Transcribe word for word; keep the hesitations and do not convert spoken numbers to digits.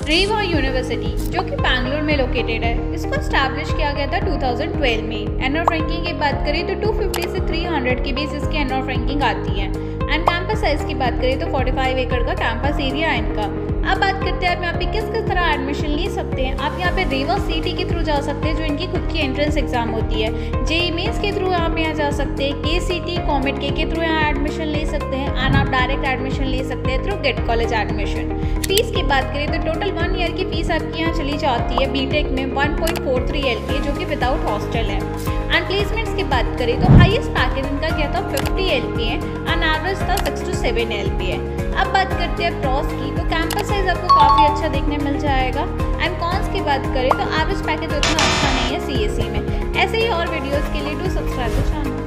रेवा university जो कि बैंगलोर में लोकेटेड है, इसको स्टैब्लिश किया गया था दो हज़ार बारह में। एनऑफ रैंकिंग की बात करें तो दो सौ पचास से तीन सौ के बीच इसकी एनऑफ रैंकिंग आती है। एंड कैंपस साइज की बात करें तो पैंतालीस एकड़ का कैंपस एरिया है इनका। अब बात करते हैं आप यहाँ पे किस किस तरह एडमिशन ले सकते हैं। आप यहाँ पे रेवा सीटी के थ्रू जा सकते हैं जो इनकी खुद की एंट्रेंस एग्जाम होती है। जेईई मेंस के थ्रू आप यहाँ जा सकते हैं। के सी टी कॉमेट के के थ्रू यहाँ एडमिशन ले सकते हैं। एंड आप डायरेक्ट एडमिशन ले सकते हैं through gate college admission. Fees की बात करें तो टोटल वन ईयर की फीस आपकी यहाँ चली जाती है बीटेक में one point four three L P जो कि विदाउट हॉस्टल है। एंड प्लेसमेंट्स की बात करें तो हाईएस्ट पैकेज इनका क्या था फिफ्टी एल पी है एंड एवरेज था six two seven L P है। अब बात करते हैं प्रॉस की तो कैंपस साइज आपको काफ़ी अच्छा देखने मिल जाएगा। एंड कॉन्स की बात करें तो एवरेज पैकेज उतना अच्छा नहीं है सी एस सी में। ऐसे ही और वीडियोज़ के लिए डू सब्सक्राइब द चैनल।